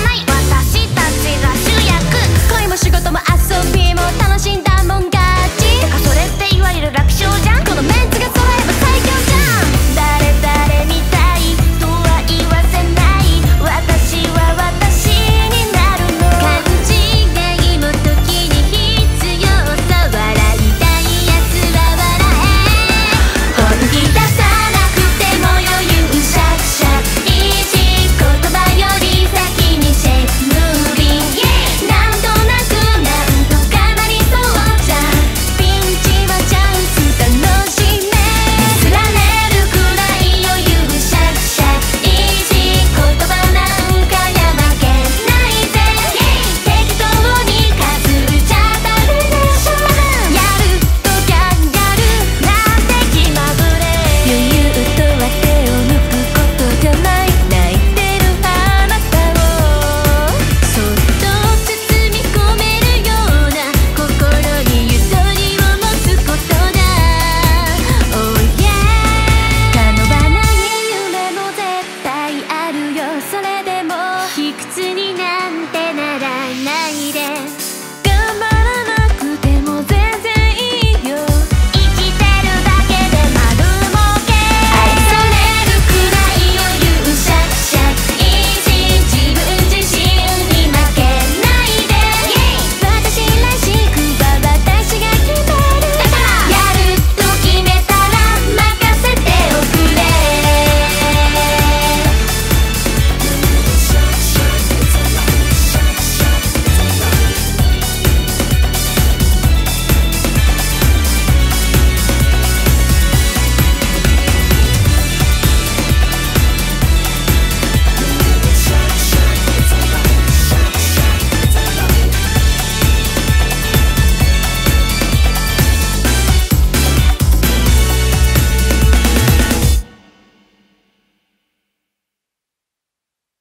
ない私たちが主役。恋も仕事も遊びも楽しんだもん勝ち。てかそれっていわゆる楽勝じゃん。このメンツが揃えば最強じゃん。誰みたいとは言わせない。私は私になるの。勘違いも時に必要さ。笑いたいやつは笑え。本気出さなくても余裕シャキシャキ。いい言葉より先にシェイクムービー。なんとなくなんとかなりそうじゃん。ピンチはチャンス楽しめ。つられるくらい余裕シャキシャキ。いい言葉なんかや負けないぜ。適当に数打ちゃダメでしょ。やるとギャンやるなんて気まぐれ。余裕とは手を抜くことじゃない。泣いてるあなたをそっと包み込めるような心にゆとりを持つことだ。Oh yeah。 叶わない夢も絶対あるよ。それでも卑屈になんて